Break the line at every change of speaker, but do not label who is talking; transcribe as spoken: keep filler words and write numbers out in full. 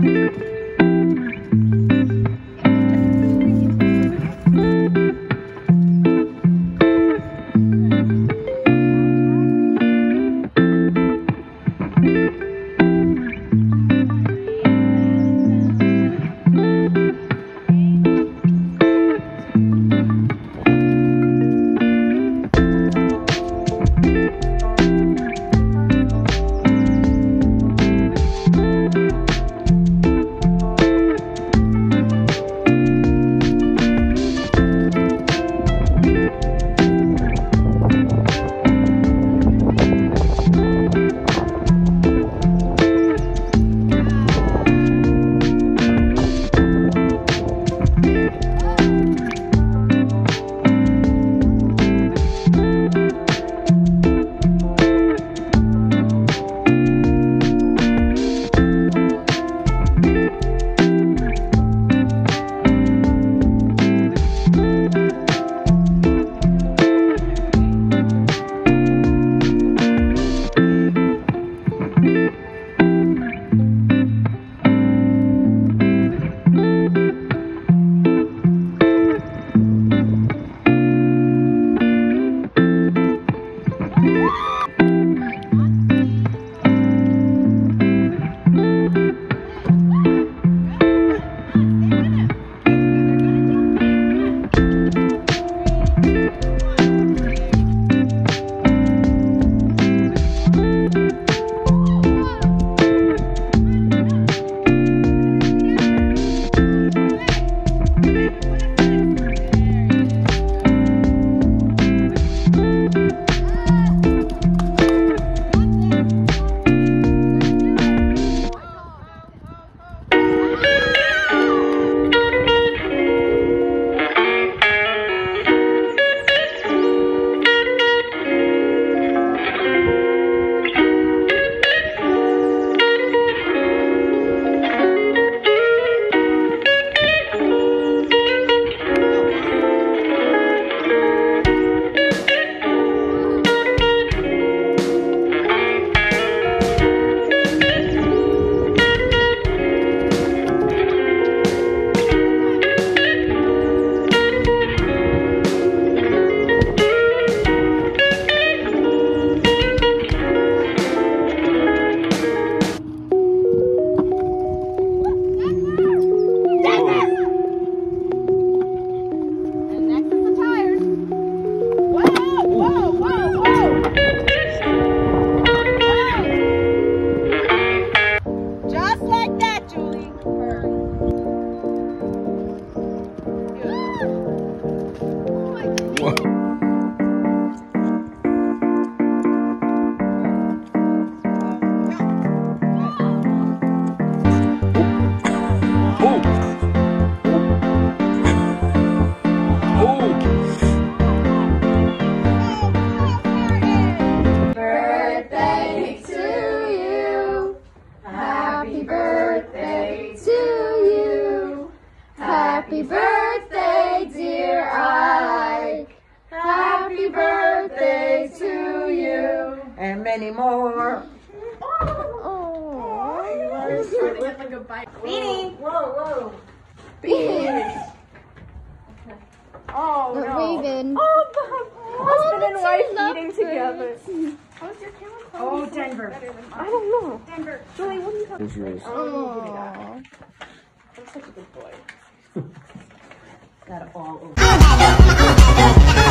Happy birthday, dear Ike. Happy birthday to you.
And many more.
Oh.
Beanie. Whoa, whoa.
Beanie.
Oh,
The
no.
Raven.
Oh, the husband and
the
wife
two love
eating together.
Oh, Denver.
I don't know.
Denver.
Julie, what are you talking
Who's yours?
Aww.
I'm such a good boy.
Got it all over.